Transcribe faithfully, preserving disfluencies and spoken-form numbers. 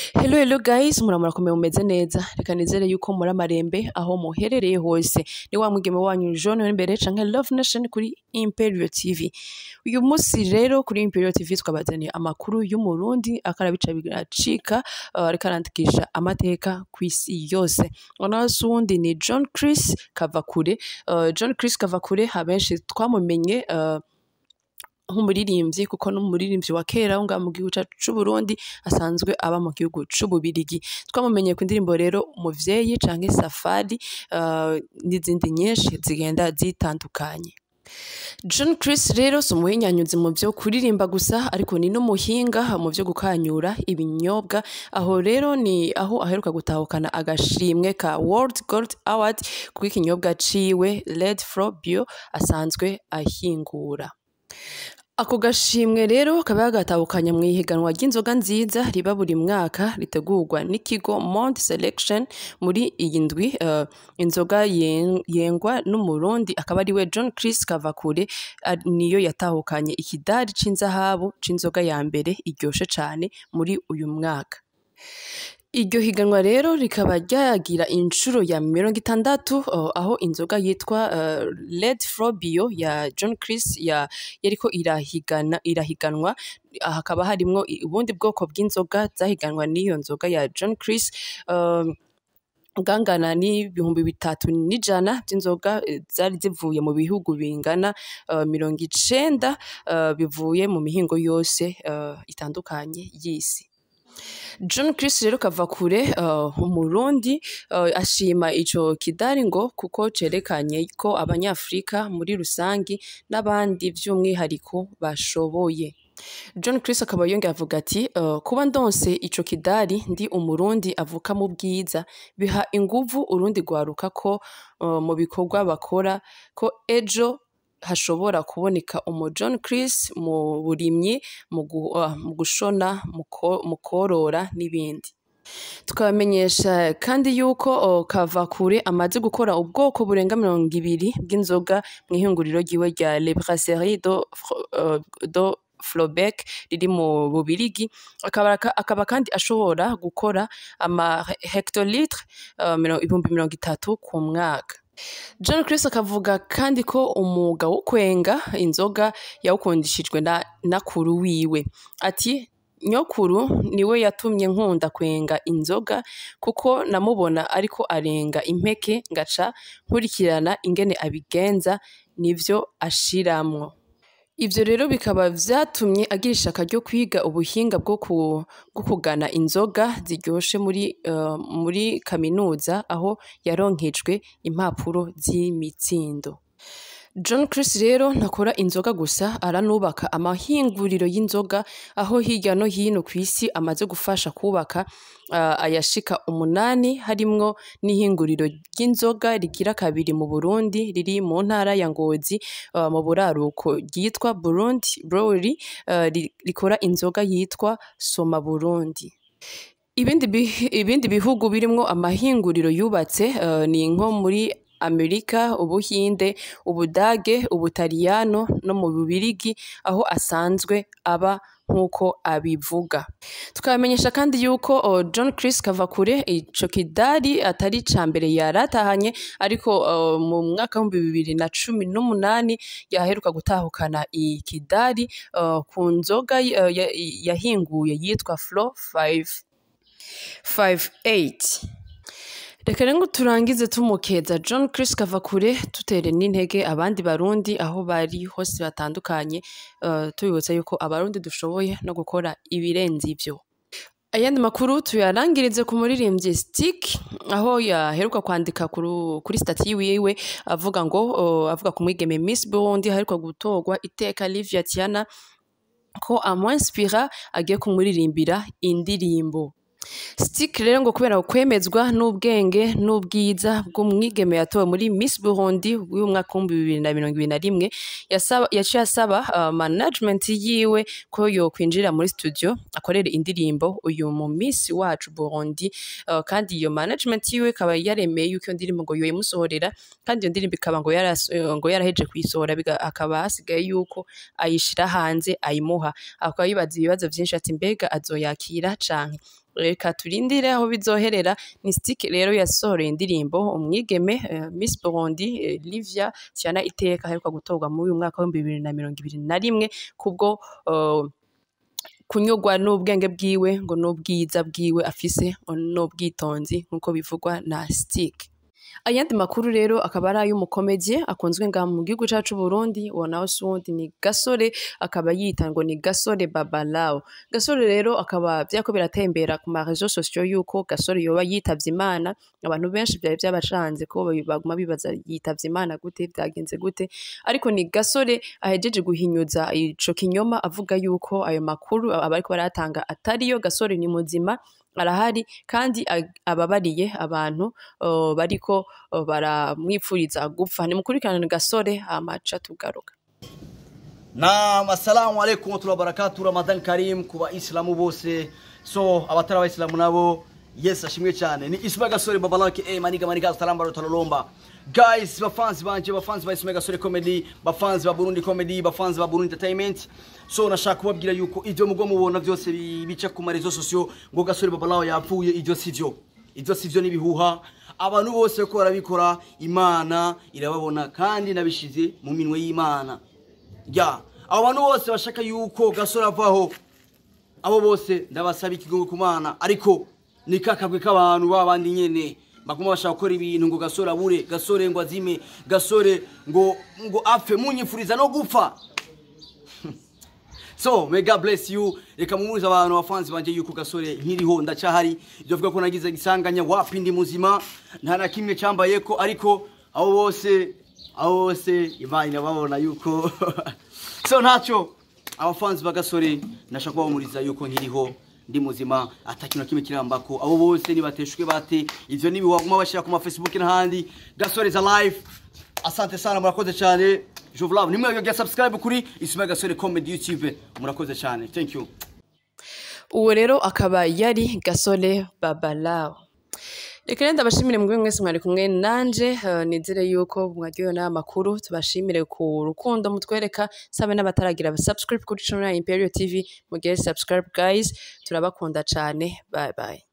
Hello hello guys, muramura komeye mumeze neza. Reka nizere yuko muri amarembe aho muherereye hose. Ni wa mwigeme wanyu John imbere canke Love Nation kuri Imperialtv. Uyu musi rero kuri Imperialtv twabazaniye amakuru y'umurundi akarabica bigacika uh, reka randikisha amateka kw'isi yose. Onasi wundi ni John Chris Kavakure. Uh, John Chris Kavakure habenshi twamumenye uh, nk'umuririmbyi kuko n'umuririmbyi wa kera nga mu gihugu c'u Burundi asanzwe aba mu gihugu c'u Bubirigi. Twamumenye ku ndirimbo rero umuvyeyi canke safari uh, n'izindi nyinshi zigenda zitandukanye. John Chris rero si umuhinyanyuzi mu vyo kuririmba gusa ariko ni n'umuhinga mu vyo gukanyura ibinyobwa, aho rero ni aho aheruka gutahukana agashimwe ka World Gold Award kuko ikinyobwa ciwe Red Flow Bio asanzwe ahingura. Ako gashimwe rero kaba gatahukanye mu ihiganwa ry'inzoga nziza riba buri mwaka ritegurwa n'ikigo Monde Selection muri iyi ndwi. Uh, inzoga yengwa n'umurundi akaba ari we John Chris Kavakure uh, niyo yatahukanye ikidari c'inzahabu c'inzoga ya mbere iryoshe cane muri uyu mwaka. Iryo higanwa rero rikaba ryagira inshuro ya mirongo itandatu uh, aho inzoga yitwa uh, Red Flow Bio ya John Chris ya yariko irahigana irahiganwa. Hakaba harimwo ubundi bwoko bw'inzoga zahiganwa n'iyo nzoga ya John Chris uh, gangana ni ibihumbi bitatu n'ijana by'inzoga zari zivuye mu bihugu bingana uh, mirongo icenda uh, bivuye mu mihingo yose uh, itandukanye y'isi. John Chris rero Kavakure uh, umurundi uh, ashima ico kidari ngo kuko cerekanye ko abanyafrika muri rusangi n'abandi vy'umwihariko bashoboye. John Chris akaba yongera avuga ati uh, kuba ndonse ico kidari ndi umurundi avuka mu bwiza biha inguvu urundi gwaruka ko uh, mu bikorwa bakora ko ejo hashobora kuboneka umu John Chris mu burimyi mu uh, gushona mu korora n'ibindi. Tukabamenyesha kandi yuko uh, Kavakure amaze gukora ubwoko burenga mirongo ibiri bw'inzoga mu ihinguriro ryiwe rya Le Brasserie do, uh, do Flobeck riri mu Bubirigi. Akaba, akaba kandi ashobora gukora ama hectolitre uh, ibihumbi mirongo itatu ku mwaka. John Chris akavuga kandi ko umwuga wo kwenga inzoga yawukundishijwe na nakuru wiwe. Ati nyokuru niwe yatumye nkunda kwenga inzoga kuko namubona ariko arenga impeke ngaca nkurikirana ingene abigenza nivyo ashiramwo. Ivyo rero bikaba vyatumye agira ishaka ryo kwiga ubuhinga bwo kugana inzoga ziryoshe muri uh, muri kaminuza aho yaronkejwe impapuro z'imitsindo. John Chris rero ntakora inzoga gusa aranubaka amahinguriro y'inzoga aho hirya no hino kw'isi amaze gufasha kubaka uh, ayashika umunani harimwo n'ihinguriro ry'inzoga rigira kabiri mu Burundi riri mu ntara ya Ngozi uh, mu buraruko ryitwa Burundi Brewery uh, rikora inzoga yitwa Soma Burundi. Ibindi bi, ibindi bihugu birimwo amahinguriro yubatse uh, ni nko muri Amerika, Ubuhinde, Ubudage, Ubutaliyano no mu Bubirigi aho asanzwe aba nkuko abivuga. Tukamenyesha kandi yuko uh, John Chris Kavakure ico kidari atari ca mbere yaratahanye ariko uh, mu mwaka wa bibiri na cumi n'umunani yaheruka gutahukana ikidari uh, ku nzoga uh, yahinguye yitwa Flow five eight. Reka rero turangize tumukeza John Chris Kavakure tutere n'intege abandi barundi aho bari hose batandukanye uh, tubibutsa yuko abarundi dushoboye no gukora ibirenze ivyo. Ayandi makuru tuyarangirize ku muririmbyi Stick aho yaheruka kwandika kuri stati yiwe avuga ngo uh, avuga ku mwigeme Miss Burundi aheruka gutorwa iteka Livia Tiana ko amwinspira agiye kumuririmbira indirimbo. Stick rero ngo kubera kwemezwa n'ubwenge n'ubwiza bw'umwigeme yatowe muri Miss Burundi w'umwaka wa bibiri na mirongo ibiri na rimwe yasaba yaciye asaba uh, management yiwe ko yo kwinjira muri studio akorera indirimbo uyu mu Miss wacu Burundi uh, kandi iyo management yiwe kaba yaremeye yuko ndirimbo ngo yoyimusohorera kandi iyo ndirimbo ikaba ngo yara ngo yaraheje kuyisohora akaba hasigaye yuko ayishira hanze ayimuha akaba yibaza ibibazo vyinshi ati mbega azoyakira canke reka turindire aho bizoherera. Ni Stick rero yasohoreye indirimbo umwigeme uh, Miss Burundi uh, Livia Tiana Iteka aheruka gutorwa mu uyu mwaka wa bibiri na mirongo ibiri na rimwe kubwo uh, kunyurwa n'ubwenge bwiwe ngo n'ubwiza bwiwe afise n'ubwitonzi nkuko bivugwa na Stick. Ayandi makuru rero akaba ari ay'umukomedie akunzwe nga mu gihugu cacu Burundi, uwo nawe sundi ni Gasore, akaba yita ngo ni Gasore Babalao. Gasore rero akaba vyako biratembera ku ma réseaux sociaux yuko Gasore yoba yitavye Imana. Abantu benshi byari byabacanze ko baguma bibaza yitavye Imana gute, byagenze gute, ariko ni Gasore ahejeje guhinyuza ico kinyoma avuga yuko ayo makuru abariko baratanga atariyo. Gasore ni muzima, arahari kandi ababariye abantu uh, bariko uh, baramwipfuriza gupfa. Nimukurikirane Gasore amaca tugaruka. Naam, assalamu alaikum wa barakatuh. Ramadan Karim kuba Islamu bose. So abatara Islamu nabo yes ashimwe cyane. Ni Ismail Gasore Babalao ke eh maniga maniga salamba talomba. Guys, bafanzi banje, bafanzi ba Ismail Gasore comedy, bafanzi ba Burundi comedy, bafanzi ba Burundi entertainment. So nashaka kubabwira yuko ivyo mugwa mubona byose bica ku marezo sociaux ngo Gasore Babalao yapfuye, ivyo sivyo. Ivyo sivyo nibihuha. Abantu bose ko barabikora, Imana irababona kandi nabishize mu minwe y'Imana. Ya, abantu bose bashaka yuko Gasore avaho, abo bose ndabasaba ikigongo ku Mana, ariko nikakabwe k'abantu babandi nyene bakuma bashaka gukora ibintu ngo Gasore abure, Gasore ngo azime, Gasore ngo ngo apfe, munyifuriza no gupfa. So, may God bless you. Reka mumuza abantu bafanzi banje yuko Gasore nkiriho ndacyahari. Ibyo vuga ko nagize gisanganya wapi ndi muzima, nta na kimwe cyambaye ko, ariko abo bose abo bose Imana irababona yuko so ntacyo abafanzi ba Gasore nashaka kubamuriza yuko nkiriho ndi muzima, atakintu kimwe kirambako. Abo bose nibateshwe bate, ivyo nibi waguma bashira ku ma Facebook n'ahandi. Gasore is alive. Asante sana, murakoze cyane. Je vous love. Nimwe yo subscribe kuri Ismail Gasore Comedy YouTube. Murakoze cyane. Thank you. Uwo rero akaba yari Gasore Babalao. Reka rero ndabashimire mugwe mwese mwari kumwe nanje, uh, nizere yuko mwagiye na makuru. Tubashimire ku rukundo mutwereka, sabe n'abataragira subscribe kuri channel ya Imperial T V, mugere subscribe guys. Turabakunda cyane. Bye bye.